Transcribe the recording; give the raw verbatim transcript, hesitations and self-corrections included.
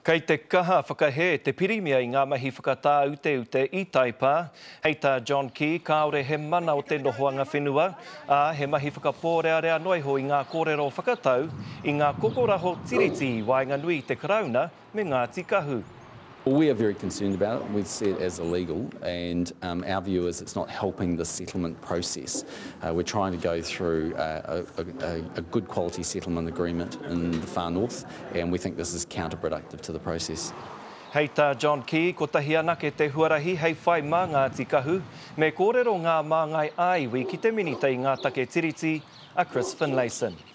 Kei te kaha whakahe te pirimia i ngā mahi whakatauteute i Taipa, hei tā John Key, kaore he mana o te nohoanga whenua, a he mahi whakapoorearea noiho i ngā korero whakatau, i ngā kokoraho Tiriti, waenganui te Karauna, me Ngati Kahu. Well, we are very concerned about it. We've seen it as illegal, and um, our view is it's not helping the settlement process. Uh, we're trying to go through uh, a, a, a good quality settlement agreement in the far north, and we think this is counterproductive to the process. Hei tā John Key, ko tahi anake te huarahi hei whai mā Ngati Kahu, me kōrero ngā māngai ai wi ki te minita i ngā take Tiriti, a Chris Finlayson.